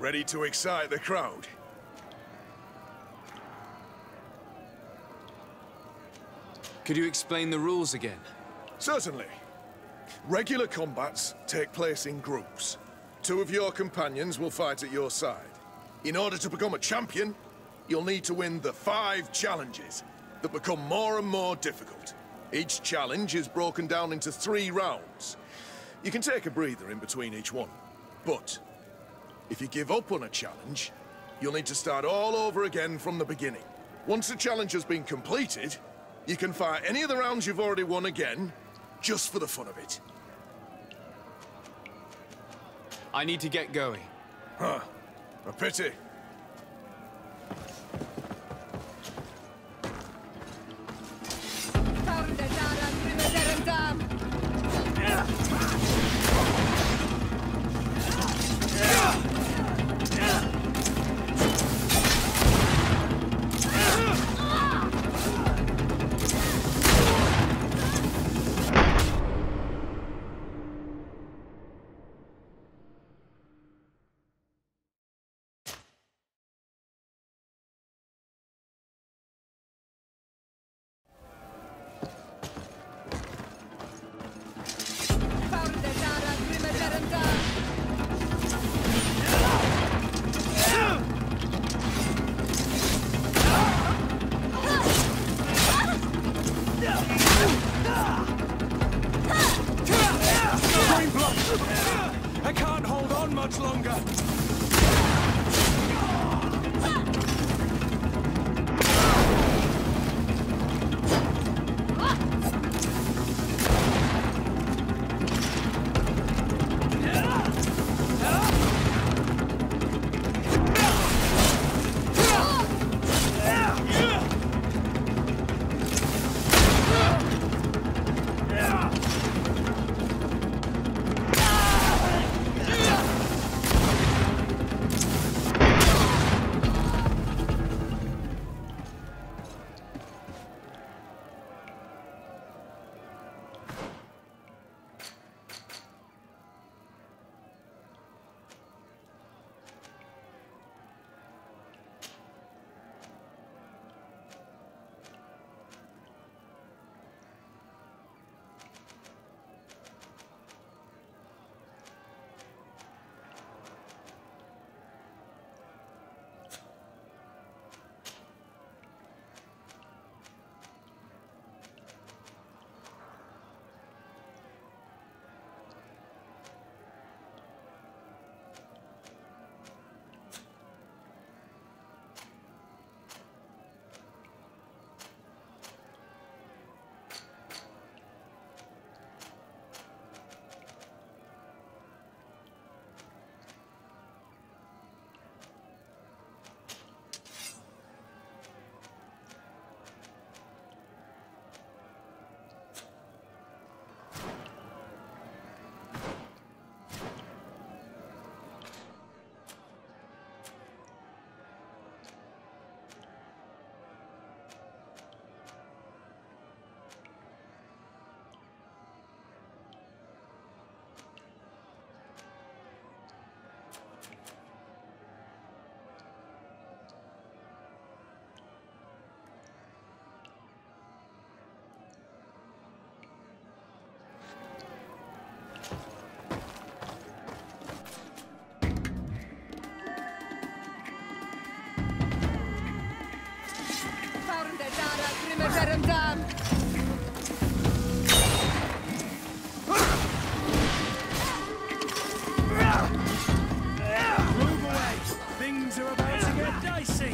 Ready to excite the crowd? Could you explain the rules again? Certainly. Regular combats take place in groups. 2 of your companions will fight at your side. In order to become a champion, you'll need to win the 5 challenges that become more and more difficult. Each challenge is broken down into 3 rounds. You can take a breather in between each one. But if you give up on a challenge, you'll need to start all over again from the beginning. Once the challenge has been completed, you can fight any of the rounds you've already won again, just for the fun of it. I need to get going. Huh. A pity. I can't hold on much longer. Move away! Things are about to get dicey!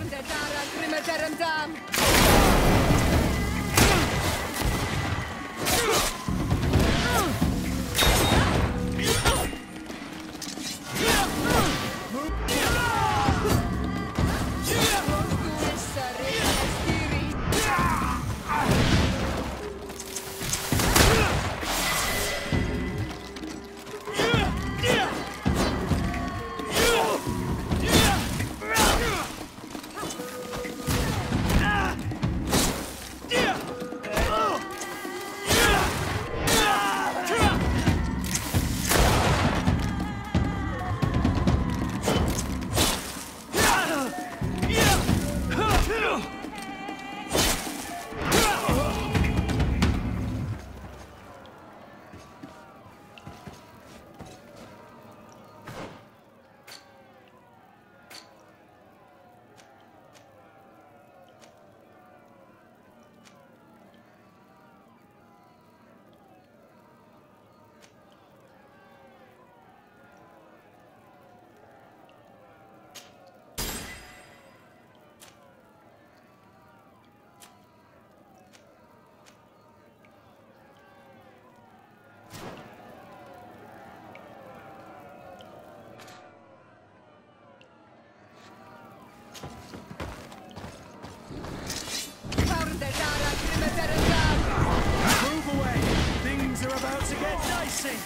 Move away. Things are about to get dicey.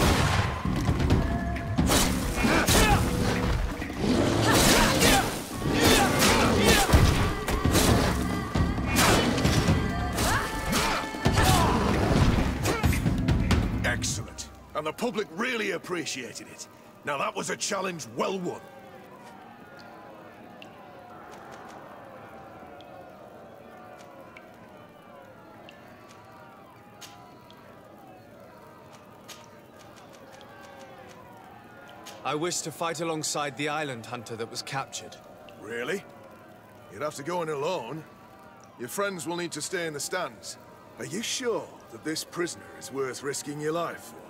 Excellent. And the public really appreciated it. Now that was a challenge well won. I wish to fight alongside the island hunter that was captured. Really? You'd have to go in alone. Your friends will need to stay in the stands. Are you sure that this prisoner is worth risking your life for?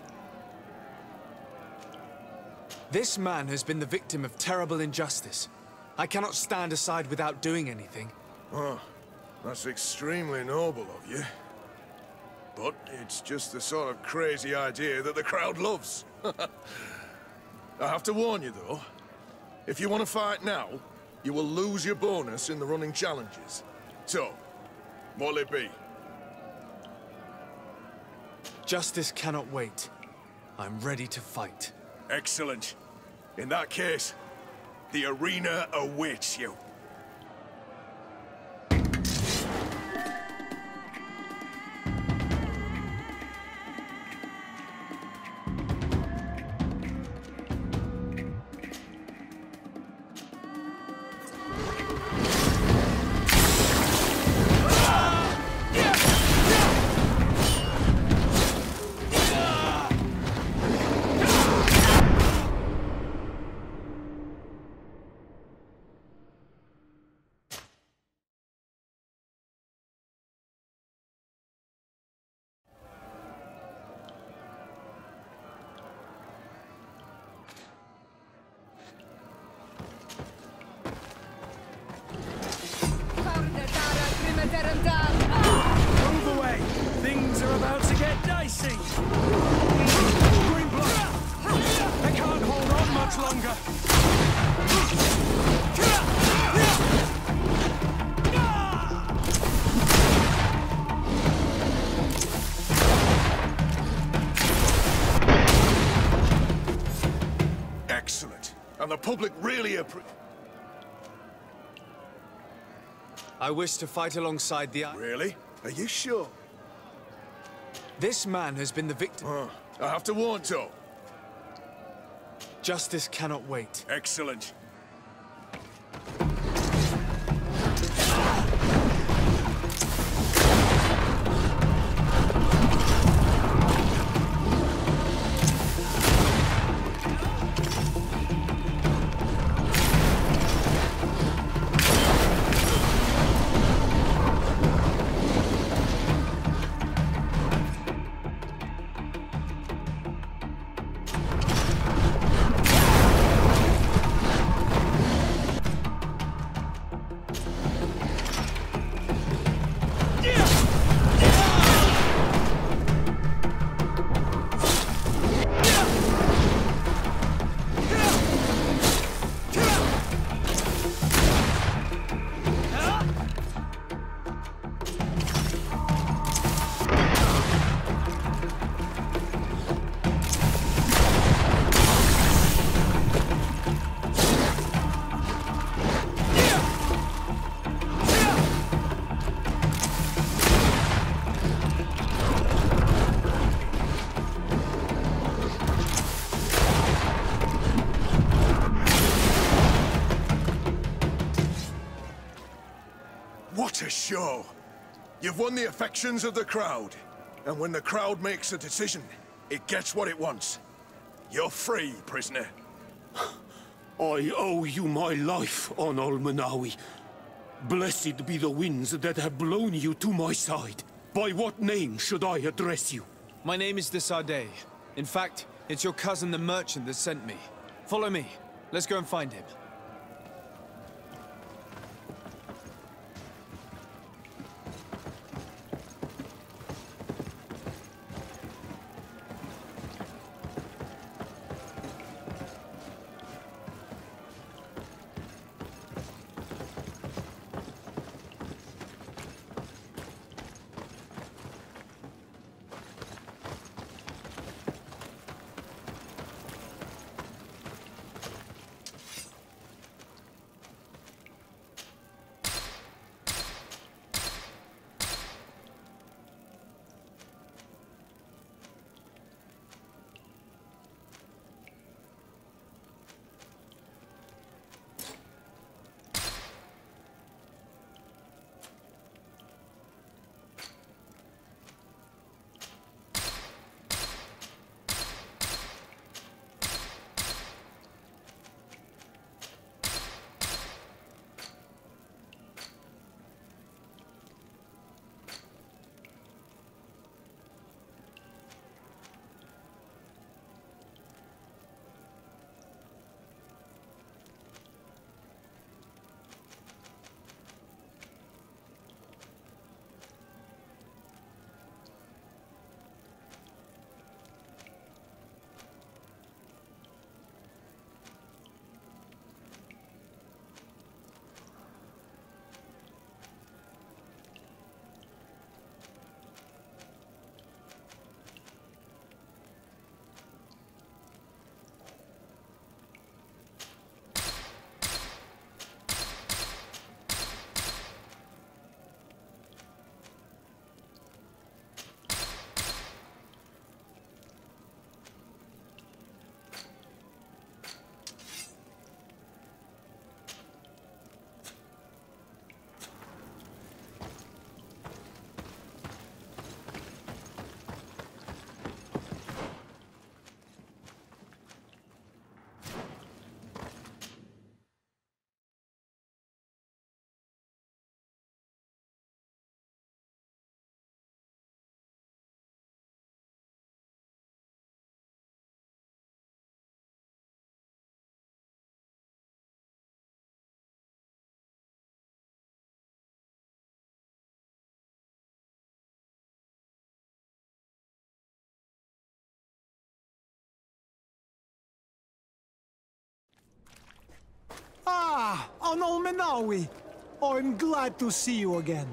This man has been the victim of terrible injustice. I cannot stand aside without doing anything. Oh, that's extremely noble of you. But it's just the sort of crazy idea that the crowd loves. I have to warn you, though. If you want to fight now, you will lose your bonus in the running challenges. So, what'll it be? Justice cannot wait. I'm ready to fight. Excellent. In that case, the arena awaits you. Move away. Things are about to get dicey. Green blood. They can't hold on much longer. Excellent. And the public really I wish to fight alongside the... Really? Are you sure? This man has been the victim... Oh, I have to warn you. Justice cannot wait. Excellent. show. You've won the affections of the crowd. And when the crowd makes a decision, it gets what it wants. You're free, prisoner. I owe you my life, Onol Manawi. Blessed be the winds that have blown you to my side. By what name should I address you? My name is Desade. In fact, it's your cousin the merchant that sent me. Follow me. Let's go and find him. Ah, Onol Menawi. I'm glad to see you again.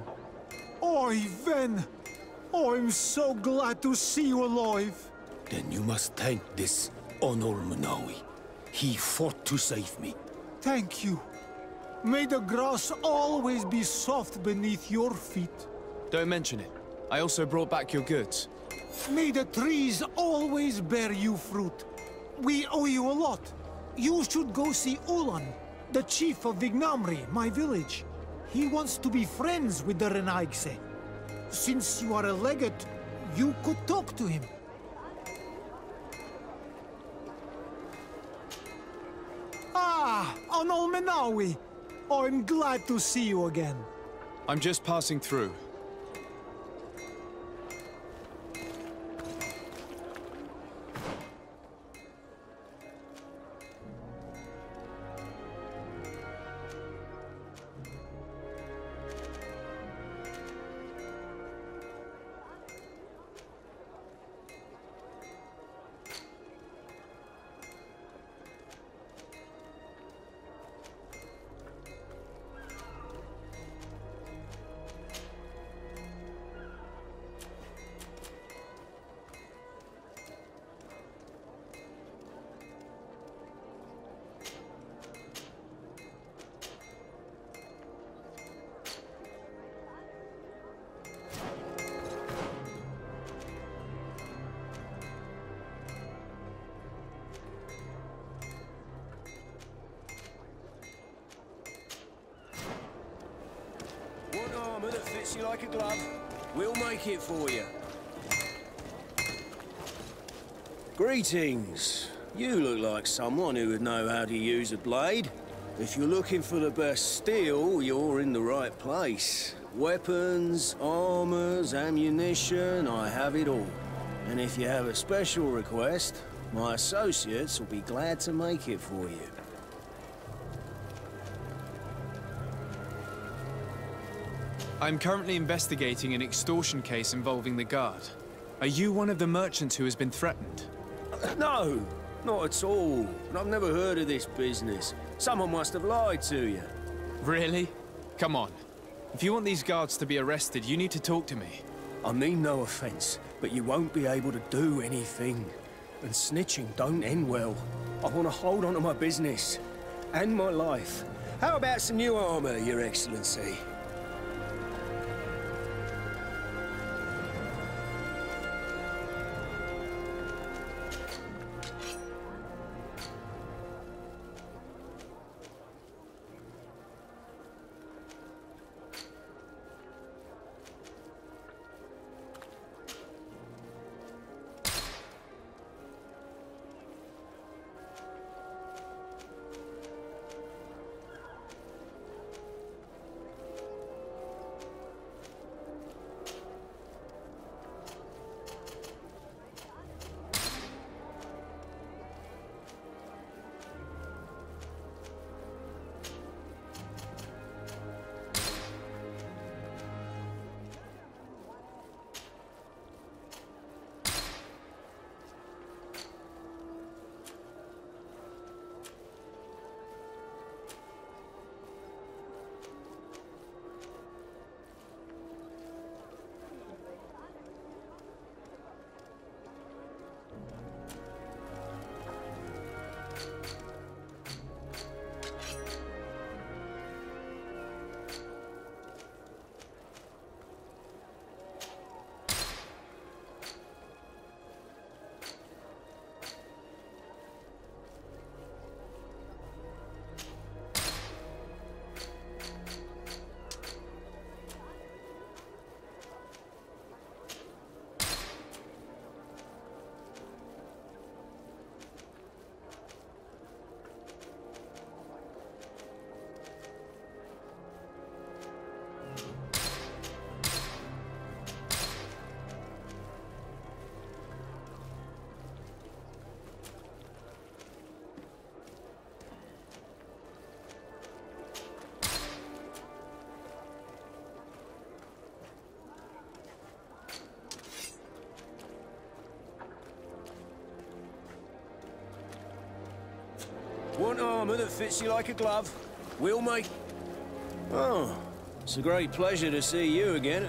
Oi, Ven. I'm so glad to see you alive. Then you must thank this Onol Manawi. He fought to save me. Thank you. May the grass always be soft beneath your feet. Don't mention it. I also brought back your goods. May the trees always bear you fruit. We owe you a lot. You should go see Ulan, the chief of Vignamri, my village. He wants to be friends with the Renaigse. Since you are a legate, you could talk to him. Ah, Onol Menawi. I'm glad to see you again. I'm just passing through. fits you like a glove, we'll make it for you. Greetings. You look like someone who would know how to use a blade. If you're looking for the best steel, you're in the right place. Weapons, armors, ammunition, I have it all. And if you have a special request, my associates will be glad to make it for you. I'm currently investigating an extortion case involving the guard. Are you one of the merchants who has been threatened? No, not at all. I've never heard of this business. Someone must have lied to you. Really? Come on. If you want these guards to be arrested, you need to talk to me. I mean no offense, but you won't be able to do anything. And snitching don't end well. I want to hold on to my business. And my life. How about some new armor, Your Excellency? Want armor that fits you like a glove? We'll make... Oh, it's a great pleasure to see you again.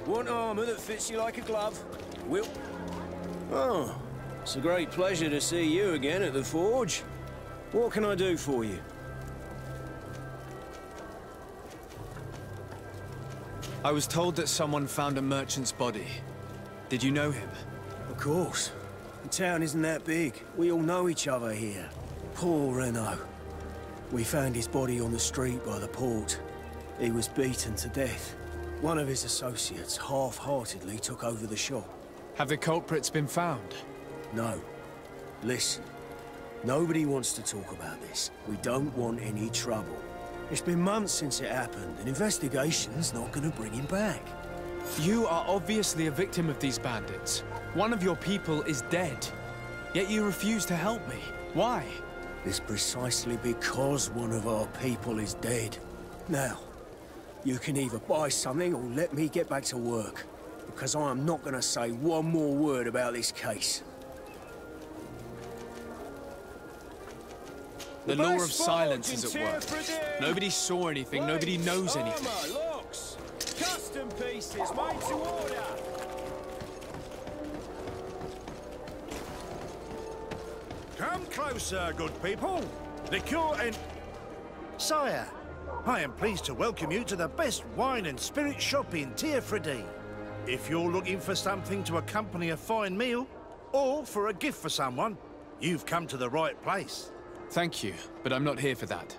Want armor that fits you like a glove? Will. Oh, it's a great pleasure to see you again at the Forge. What can I do for you? I was told that someone found a merchant's body. Did you know him? Of course. The town isn't that big. We all know each other here. Poor Renault. We found his body on the street by the port. He was beaten to death. One of his associates half-heartedly took over the shop. Have the culprits been found? No. Listen. Nobody wants to talk about this. We don't want any trouble. It's been months since it happened. An investigation's not gonna bring him back. You are obviously a victim of these bandits. One of your people is dead. Yet you refuse to help me. Why? It's precisely because one of our people is dead. Now, you can either buy something or let me get back to work. Because I am not gonna say one more word about this case. The law of silence is at work. Nobody saw anything, nobody knows anything. Armor, locks, custom pieces made to order. Come closer, good people. The cure and... Sire, I am pleased to welcome you to the best wine and spirit shop in Teofridi. If you're looking for something to accompany a fine meal, or for a gift for someone, you've come to the right place. Thank you, but I'm not here for that.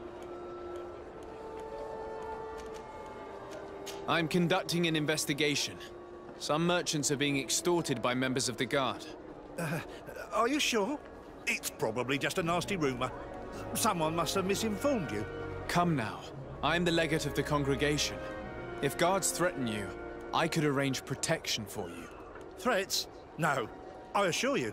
I'm conducting an investigation. Some merchants are being extorted by members of the Guard. Are you sure? It's probably just a nasty rumor. Someone must have misinformed you. Come now. I'm the legate of the congregation. If guards threaten you, I could arrange protection for you. Threats? No, I assure you.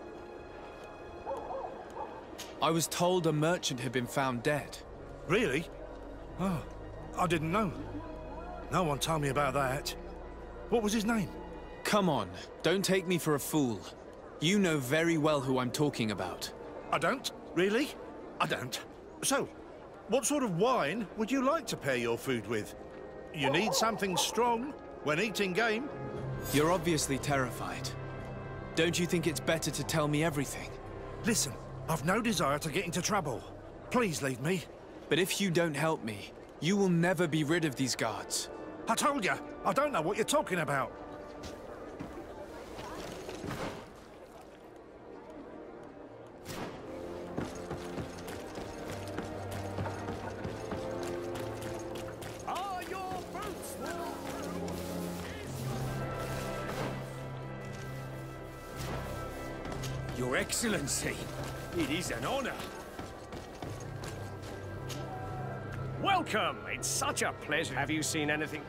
I was told a merchant had been found dead. Really? Oh, I didn't know. No one told me about that. What was his name? Come on, don't take me for a fool. You know very well who I'm talking about. I don't? Really? I don't. So, what sort of wine would you like to pair your food with? You need something strong when eating game? You're obviously terrified. Don't you think it's better to tell me everything? Listen, I've no desire to get into trouble. Please leave me. But if you don't help me, you will never be rid of these guards. I told you, I don't know what you're talking about. Are your boots Your Excellency, it is an honor. Welcome! It's such a pleasure. Have you seen anything?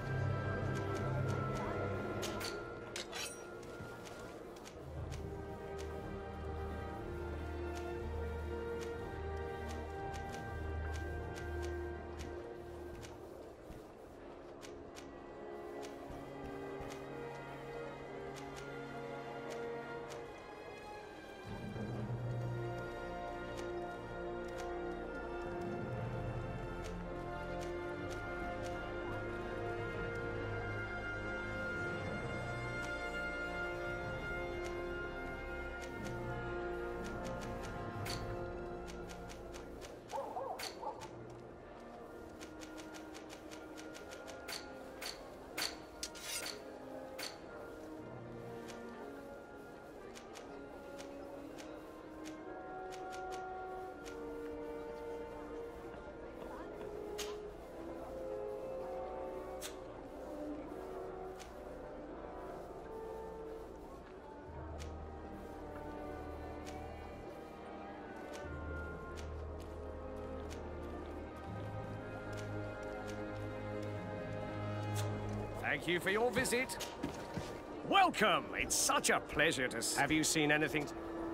Thank you for your visit. Welcome! It's such a pleasure to... Have you seen anything?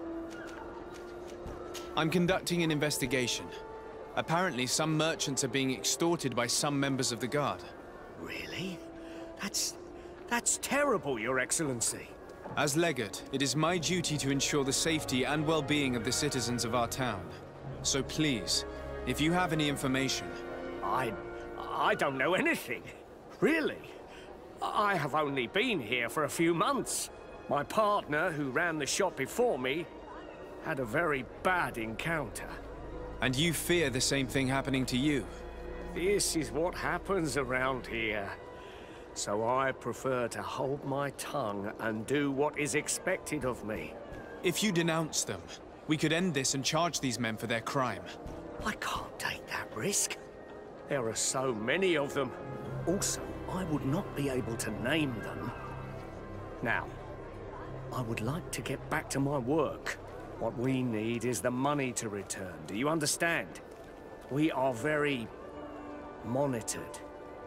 I'm conducting an investigation. Apparently, some merchants are being extorted by some members of the Guard. Really? That's terrible, Your Excellency. As legate, it is my duty to ensure the safety and well-being of the citizens of our town. So please, if you have any information... I don't know anything. Really? I have only been here for a few months. My partner, who ran the shop before me, had a very bad encounter. And you fear the same thing happening to you? This is what happens around here. So I prefer to hold my tongue and do what is expected of me. If you denounce them, we could end this and charge these men for their crime. I can't take that risk. There are so many of them. Also, I would not be able to name them. Now, I would like to get back to my work. What we need is the money to return. Do you understand? We are very monitored.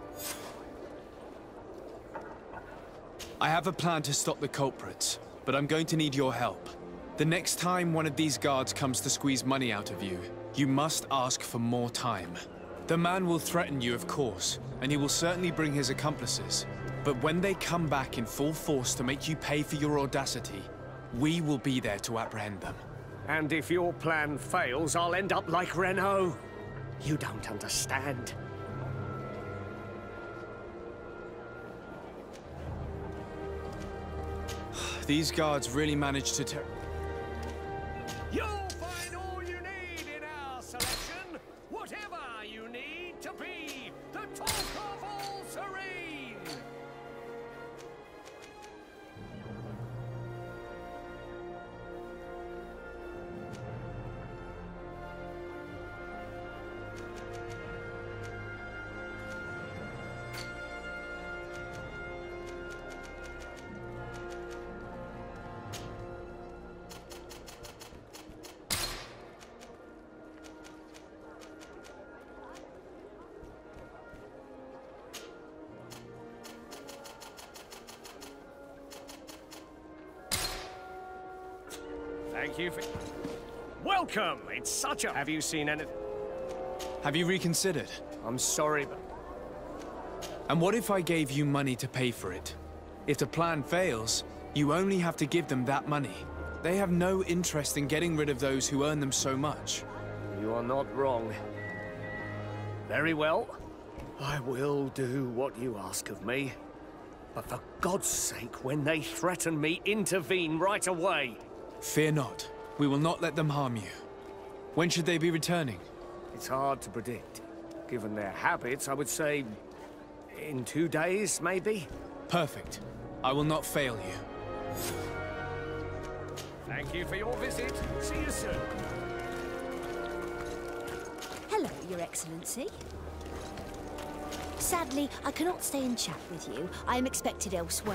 I have a plan to stop the culprits, but I'm going to need your help. The next time one of these guards comes to squeeze money out of you, you must ask for more time. The man will threaten you, of course, and he will certainly bring his accomplices. But when they come back in full force to make you pay for your audacity, we will be there to apprehend them. And if your plan fails, I'll end up like Renault. You don't understand. These guards really managed to You'll find all you need in our selection. Whatever you need to be the talk of all Serene. Thank you for... Welcome! It's such a... Have you seen anything? Have you reconsidered? I'm sorry, but... And what if I gave you money to pay for it? If the plan fails, you only have to give them that money. They have no interest in getting rid of those who earn them so much. You are not wrong. Very well. I will do what you ask of me. But for God's sake, when they threaten me, intervene right away. Fear not. We will not let them harm you. When should they be returning? It's hard to predict. Given their habits, I would say... in 2 days, maybe? Perfect. I will not fail you. Thank you for your visit. See you soon. Hello, Your Excellency. Sadly, I cannot stay and chat with you. I am expected elsewhere.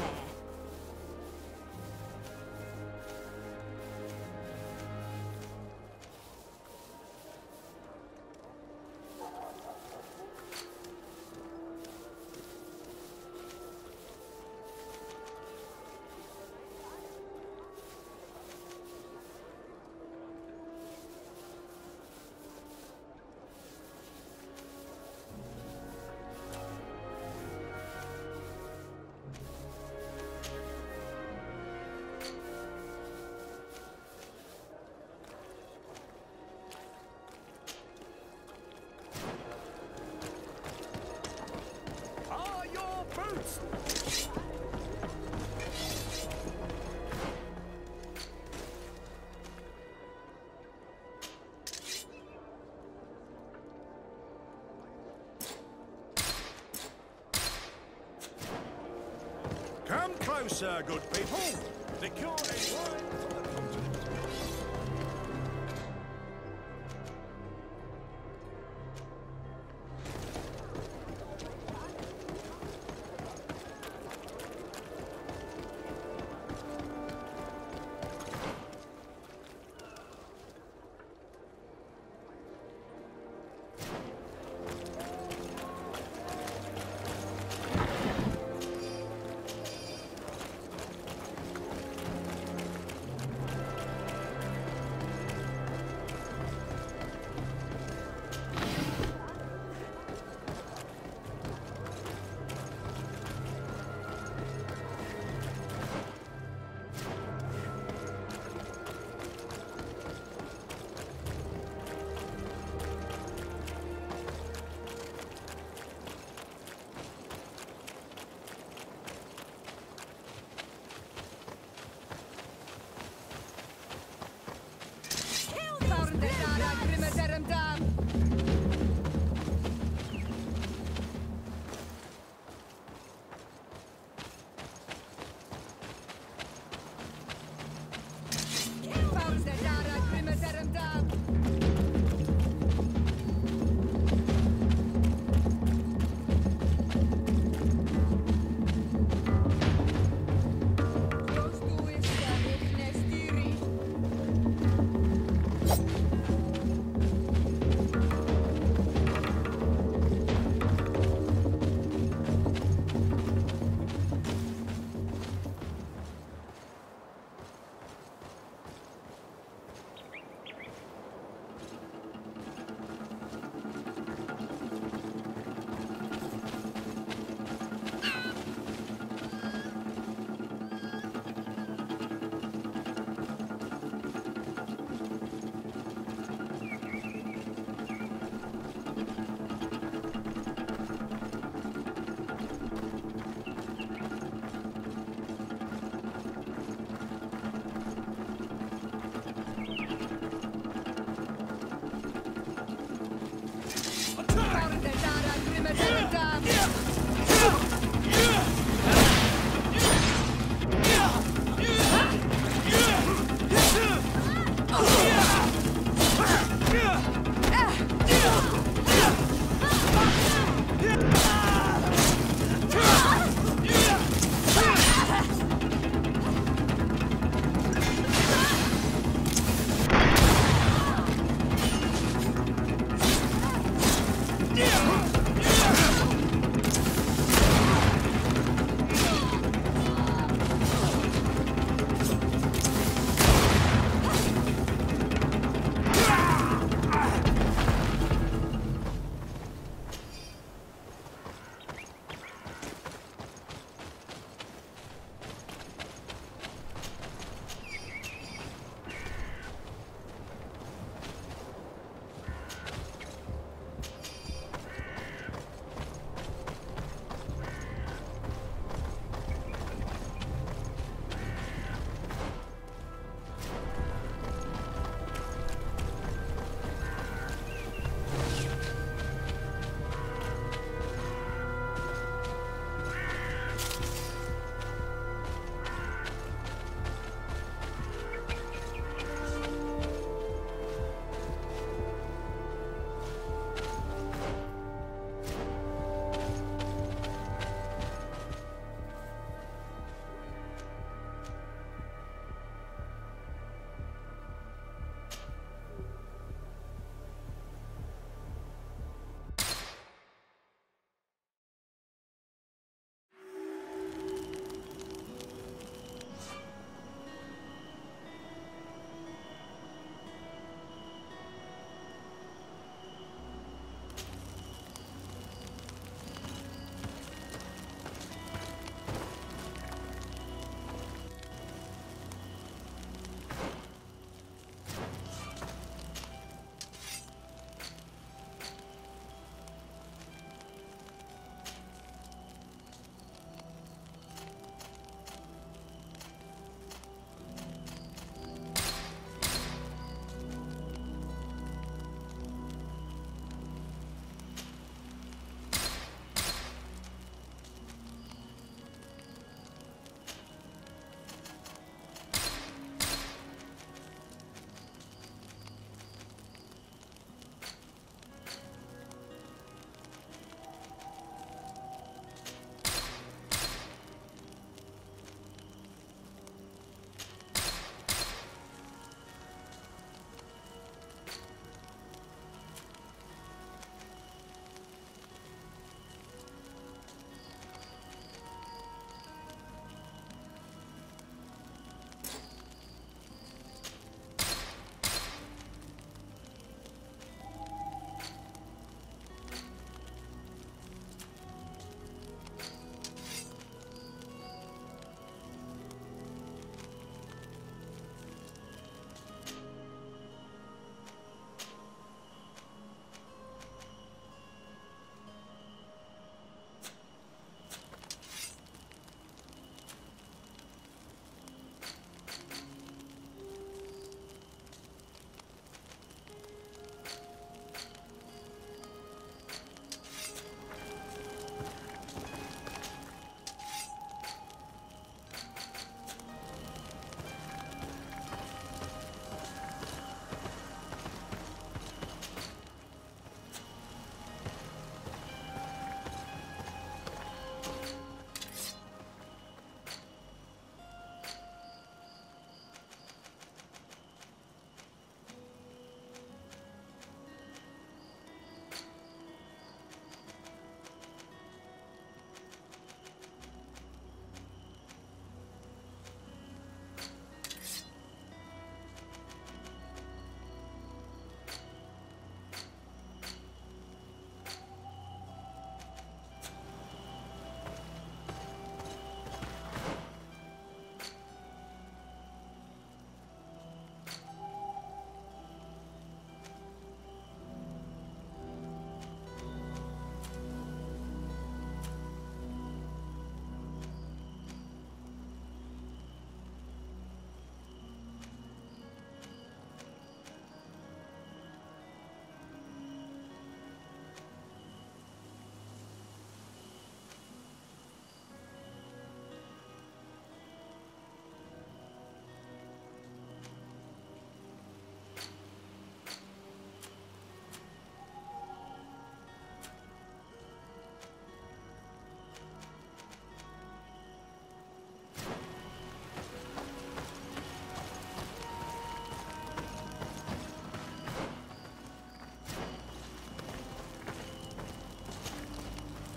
Come closer, good people. The cure is wine for the continent.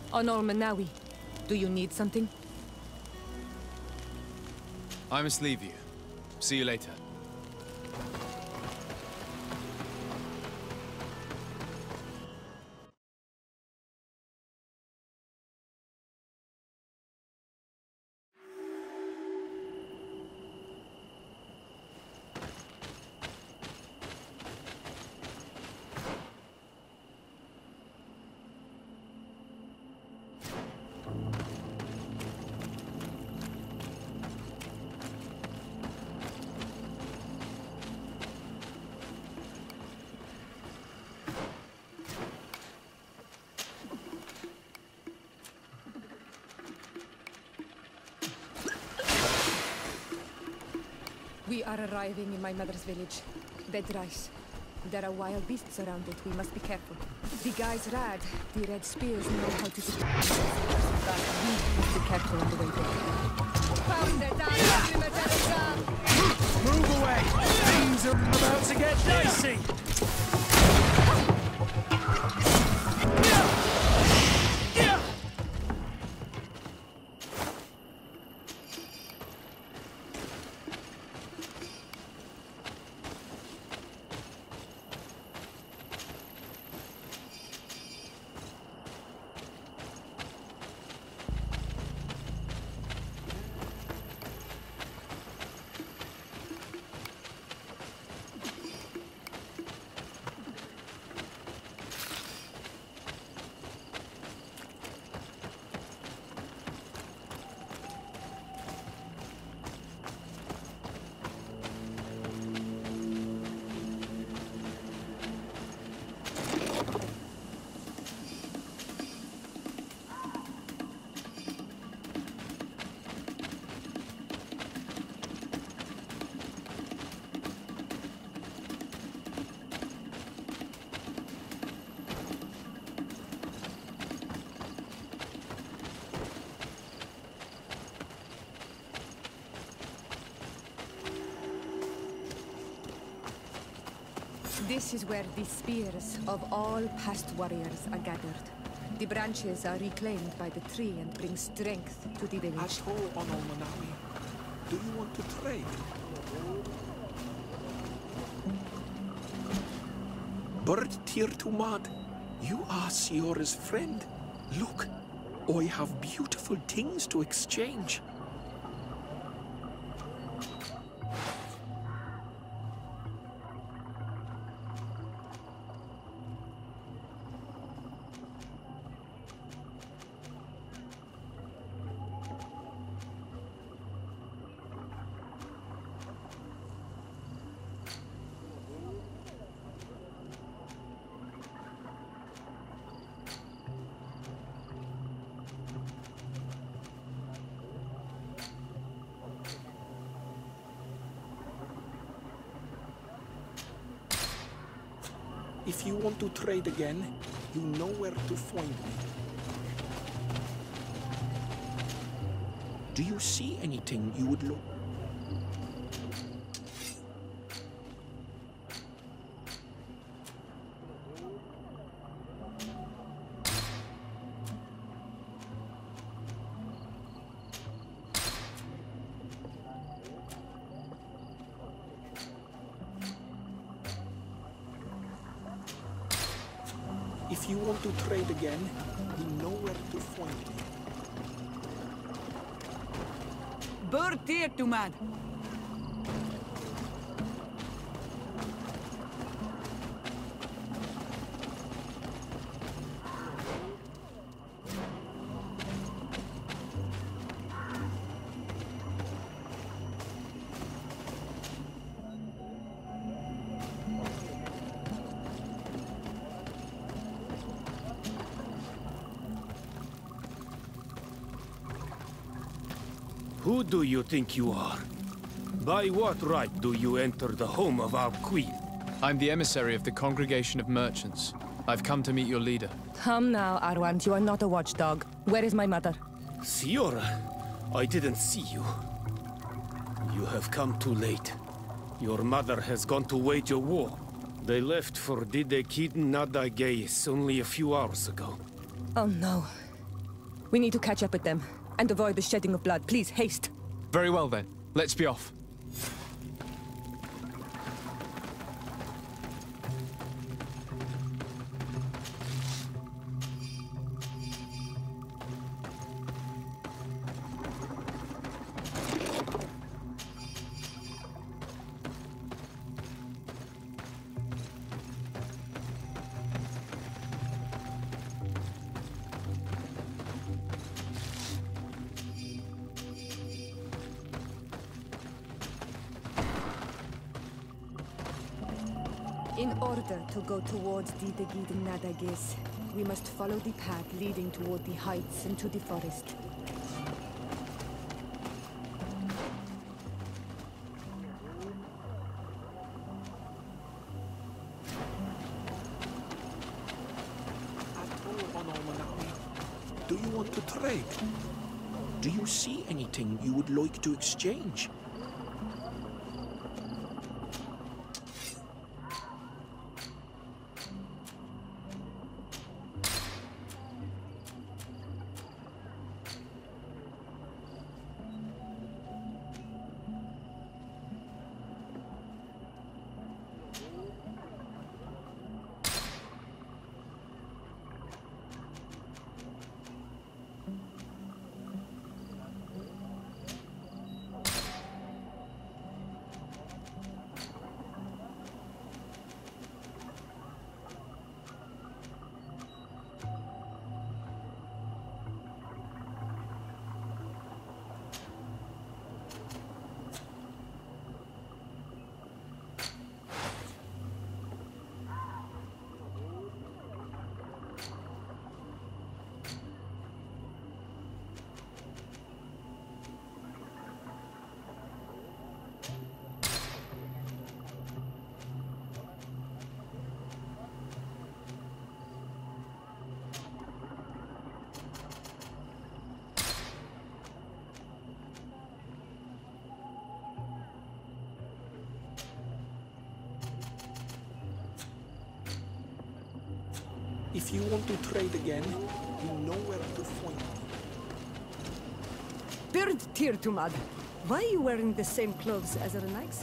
On Olmanawi. Do you need something? I must leave you. See you later. We are arriving in my mother's village. Bed Rice. There are wild beasts around it. We must be careful. The guys rad. The red spears know how to defend themselves, but we must be careful on the way there. Move away! Things are about to get dicey! This is where the spears of all past warriors are gathered. The branches are reclaimed by the tree and bring strength to the village. At all on Olmanawi, do you want to trade? Bird Tir Tumad, you are Siora's friend. Look, I have beautiful things to exchange. If you want to trade again, you know where to find me. Do you see anything you would look? If you want to trade again, you know where to find me. Bird Tir Tumad. Who do you think you are? By what right do you enter the home of our queen? I'm the emissary of the Congregation of Merchants. I've come to meet your leader. Come now, Arwant. You are not a watchdog. Where is my mother? Siora, I didn't see you. You have come too late. Your mother has gone to wage a war. They left for Didekid Nadageis only a few hours ago. Oh no. We need to catch up with them and avoid the shedding of blood. Please, haste. Very well then. Let's be off. In order to go towards the Nadagis, we must follow the path leading toward the heights into the forest. Do you want to trade? Do you see anything you would like to exchange? If you want to trade again, you know where to find me. Bird Tirtumad, why are you wearing the same clothes as Renaigse?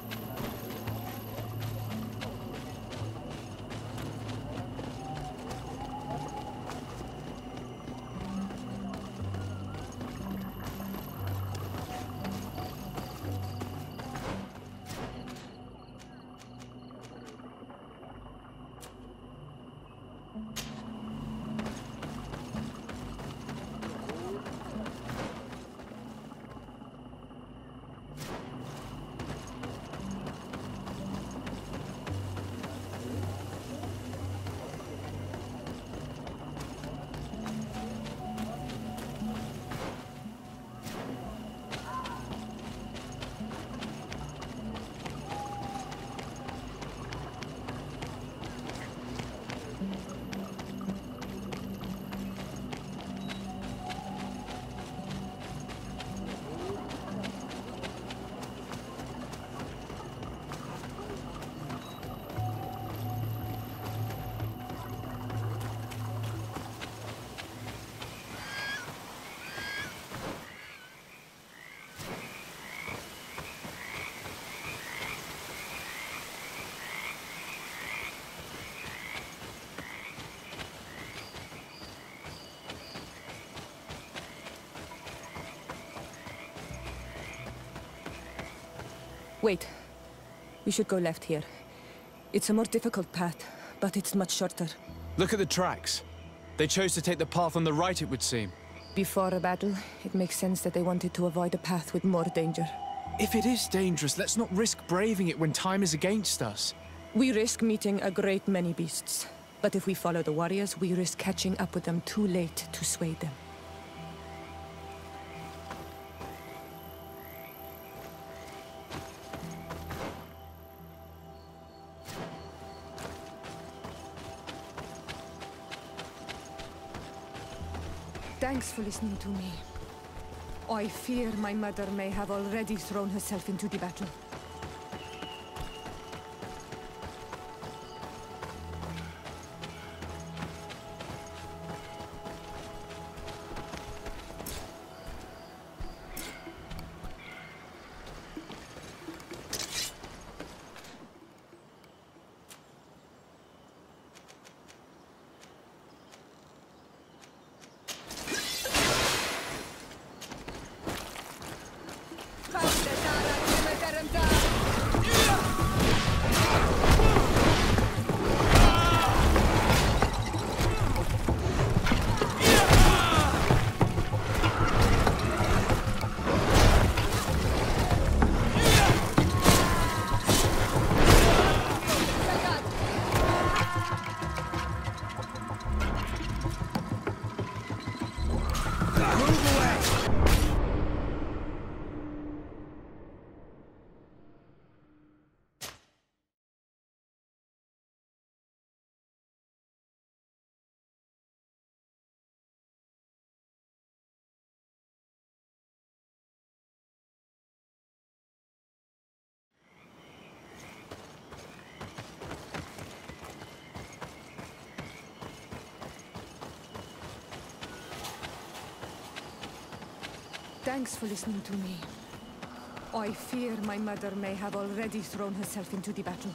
Wait. We should go left here. It's a more difficult path, but it's much shorter. Look at the tracks. They chose to take the path on the right, it would seem. Before a battle, it makes sense that they wanted to avoid a path with more danger. If it is dangerous, let's not risk braving it when time is against us. We risk meeting a great many beasts. But if we follow the warriors, we risk catching up with them too late to sway them. Thanks for listening to me. I fear my mother may have already thrown herself into the battle. Move away! Thanks for listening to me. I fear my mother may have already thrown herself into the battle.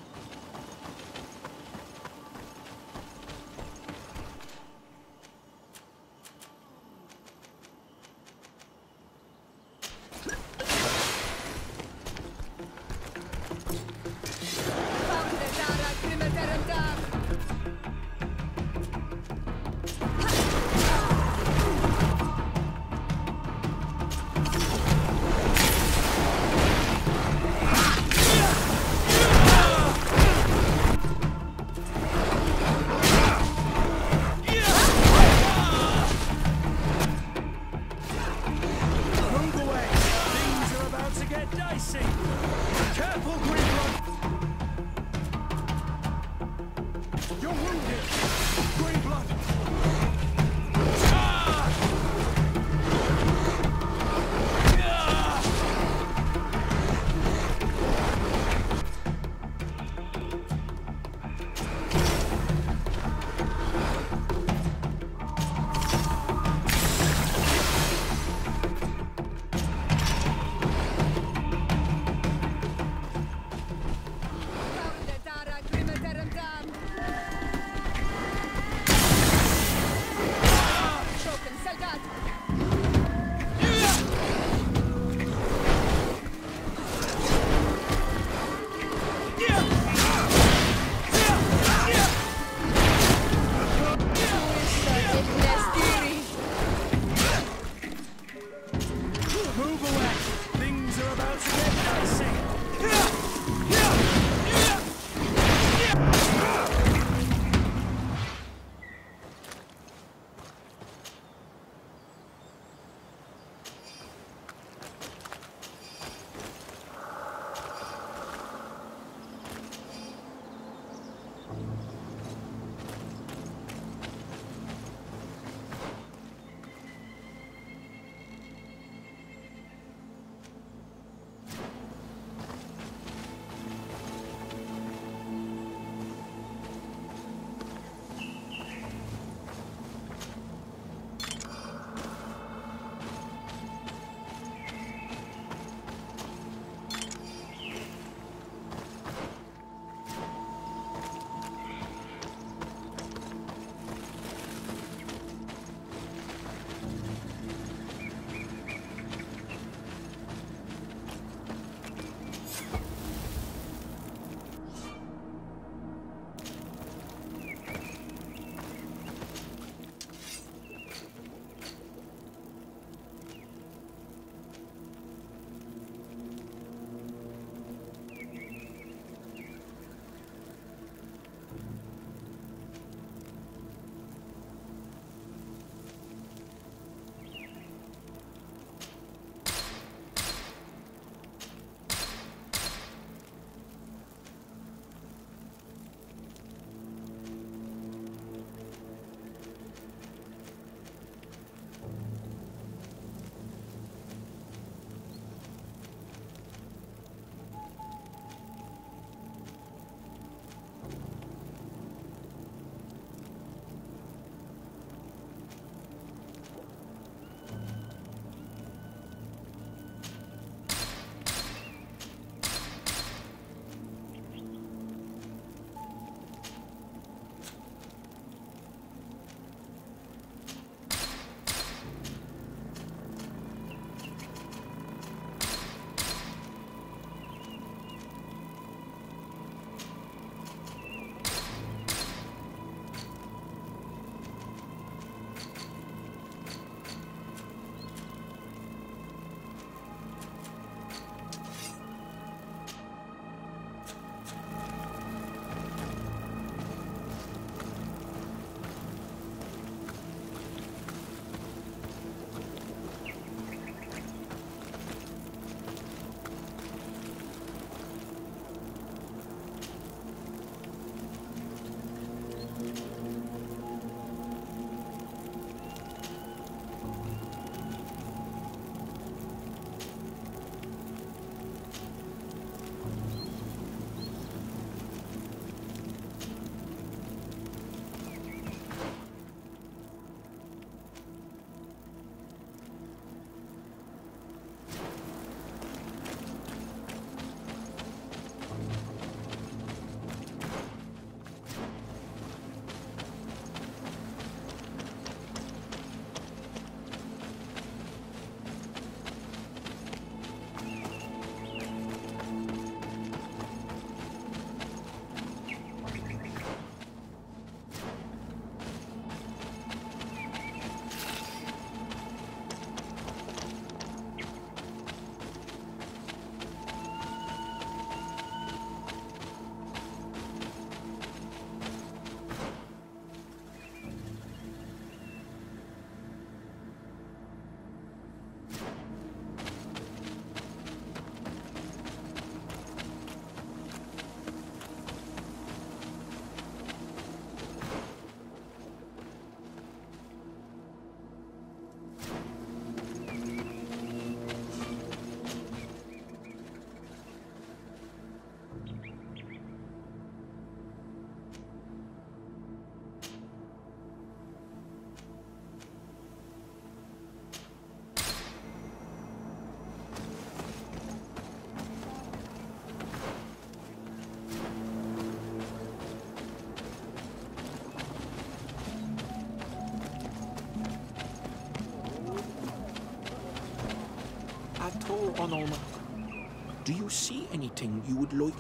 Atto Onolma, do you see anything you would like?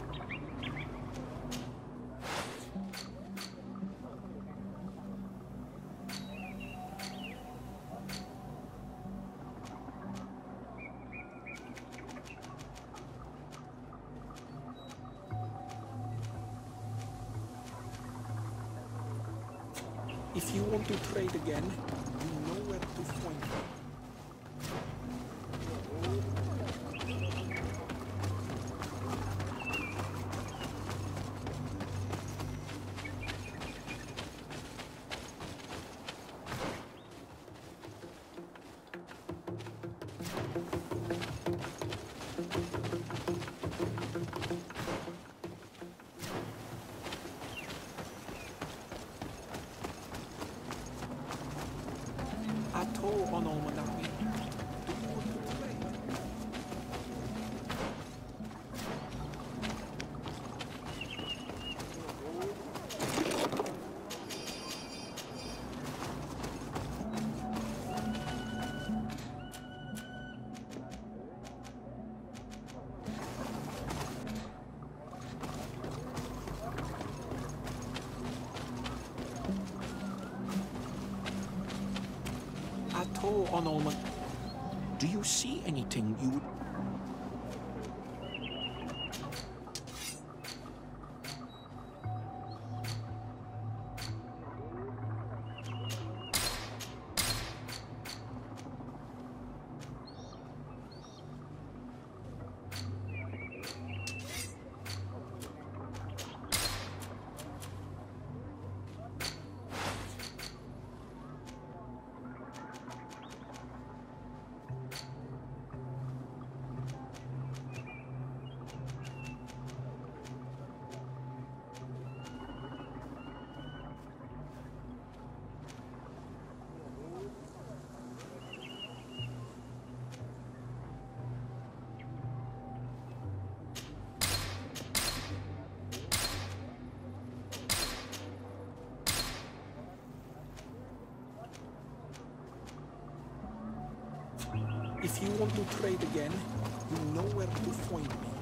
If you want to trade again, you know where to find me. Atto Onolmanawi. Atto Onolman, do you see anything you would... If you want to trade again, you know where to find me.